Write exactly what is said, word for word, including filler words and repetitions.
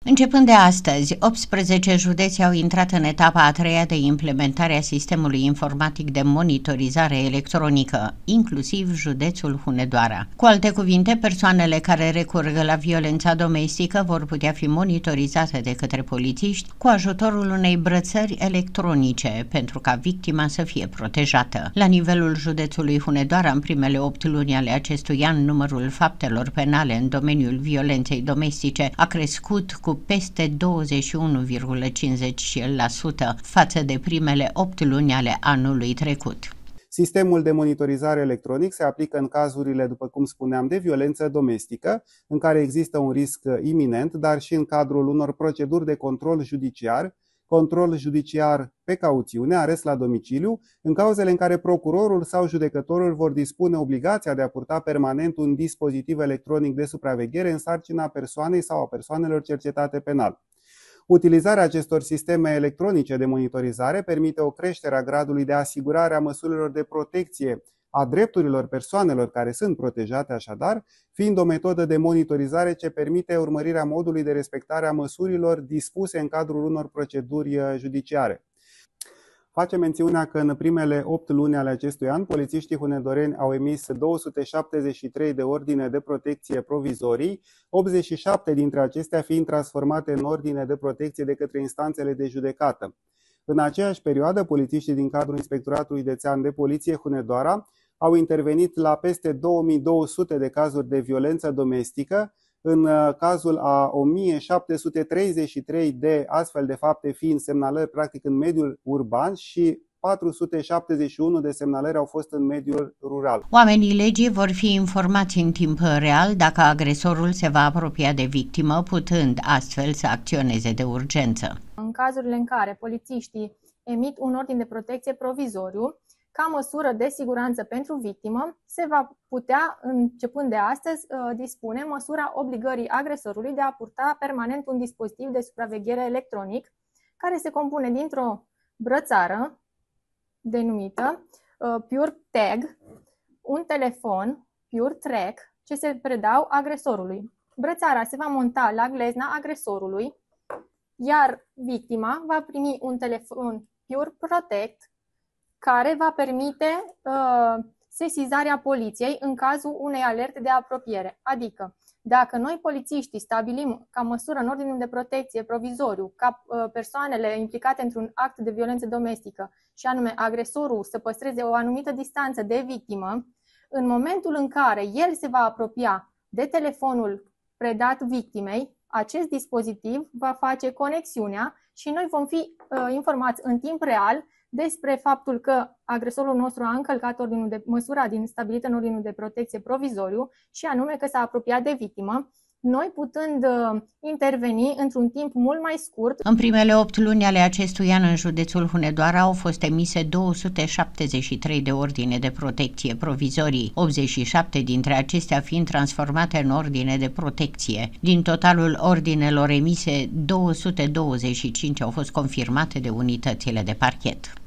Începând de astăzi, optsprezece județe au intrat în etapa a treia de implementare a sistemului informatic de monitorizare electronică, inclusiv județul Hunedoara. Cu alte cuvinte, persoanele care recurg la violența domestică vor putea fi monitorizate de către polițiști cu ajutorul unei brățări electronice pentru ca victima să fie protejată. La nivelul județului Hunedoara, în primele opt luni ale acestui an, numărul faptelor penale în domeniul violenței domestice a crescut cu peste douăzeci și unu virgulă cincizeci la sută față de primele opt luni ale anului trecut. Sistemul de monitorizare electronic se aplică în cazurile, după cum spuneam, de violență domestică, în care există un risc iminent, dar și în cadrul unor proceduri de control judiciar, control judiciar pe cauțiune, arest la domiciliu, în cauzele în care procurorul sau judecătorul vor dispune obligația de a purta permanent un dispozitiv electronic de supraveghere în sarcina persoanei sau a persoanelor cercetate penal. Utilizarea acestor sisteme electronice de monitorizare permite o creștere a gradului de asigurare a măsurilor de protecție a drepturilor persoanelor care sunt protejate, așadar, fiind o metodă de monitorizare ce permite urmărirea modului de respectare a măsurilor dispuse în cadrul unor proceduri judiciare. Face mențiunea că în primele opt luni ale acestui an, polițiștii hunedoreni au emis două sute șaptezeci și trei de ordine de protecție provizorii, optzeci și șapte dintre acestea fiind transformate în ordine de protecție de către instanțele de judecată. În aceeași perioadă, polițiștii din cadrul Inspectoratului Județean de Poliție Hunedoara au intervenit la peste două mii două sute de cazuri de violență domestică, în cazul a o mie șapte sute treizeci și trei de astfel de fapte fiind semnalări practic în mediul urban și patru sute șaptezeci și unu de semnalări au fost în mediul rural. Oamenii legii vor fi informați în timp real dacă agresorul se va apropia de victimă, putând astfel să acționeze de urgență. În cazurile în care polițiștii emit un ordin de protecție provizoriu, ca măsură de siguranță pentru victimă, se va putea, începând de astăzi, dispune măsura obligării agresorului de a purta permanent un dispozitiv de supraveghere electronic, care se compune dintr-o brățară denumită Pure Tag, un telefon Pure Track, ce se predau agresorului. Brățara se va monta la glezna agresorului, iar victima va primi un telefon Pure Protect, care va permite uh, sesizarea poliției în cazul unei alerte de apropiere. Adică, dacă noi polițiștii stabilim ca măsură în ordinul de protecție provizoriu ca uh, persoanele implicate într-un act de violență domestică și anume agresorul să păstreze o anumită distanță de victimă, în momentul în care el se va apropia de telefonul predat victimei, acest dispozitiv va face conexiunea și noi vom fi uh, informați în timp real despre faptul că agresorul nostru a încălcat ordinul de măsura din stabilită în ordinul de protecție provizoriu și anume că s-a apropiat de victimă, noi putând uh, interveni într-un timp mult mai scurt. În primele opt luni ale acestui an, în județul Hunedoara au fost emise două sute șaptezeci și trei de ordine de protecție provizorii, optzeci și șapte dintre acestea fiind transformate în ordine de protecție. Din totalul ordinelor emise, două sute douăzeci și cinci au fost confirmate de unitățile de parchet.